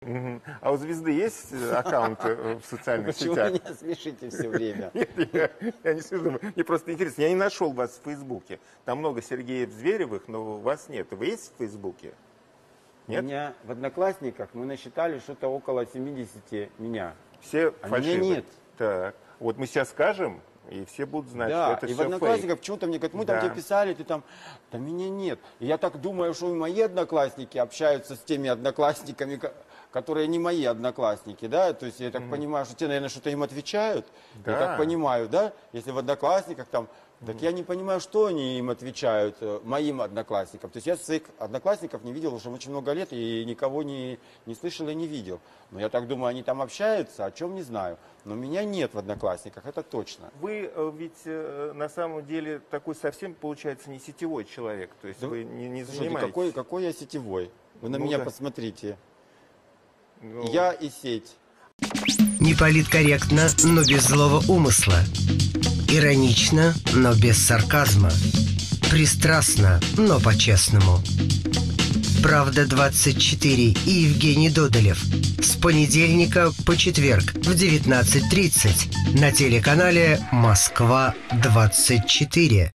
Мгм. А у Звезды есть аккаунт в социальных Почему сетях? меня смешите все время? Нет, я не смею. Мне просто интересно. Я не нашел вас в Фейсбуке. Там много Сергеев Зверевых, но вас нет. Вы есть в Фейсбуке? У Нет? меня в Одноклассниках мы насчитали что-то около 70 меня. Все А фальшивые. меня нет. Так. Вот мы сейчас скажем, и все будут знать, что Да, это и в все Одноклассниках фейк. почему-то мне говорят, мы Да. там тебе писали, ты там, да меня нет. И я так думаю, что и мои одноклассники общаются с теми одноклассниками, которые не мои одноклассники, да, то есть я так понимаю, что те, наверное, что-то им отвечают, Да. я так понимаю, да, если в одноклассниках там, так я не понимаю, что они им отвечают, моим одноклассникам. То есть я своих одноклассников не видел уже очень много лет и никого не слышал и не видел. Но я так думаю, они там общаются, о чем не знаю. Но меня нет в одноклассниках, это точно. Вы ведь на самом деле такой совсем, получается, не сетевой человек. То есть Да, вы не Слушайте, занимаетесь... какой я сетевой? Вы на Ну меня да. посмотрите. Ну, Я и сеть. Не политкорректно, но без злого умысла. Иронично, но без сарказма. Пристрастно, но по-честному. «Правда-24» и Евгений Додолев. С понедельника по четверг в 19:30 на телеканале «Москва-24».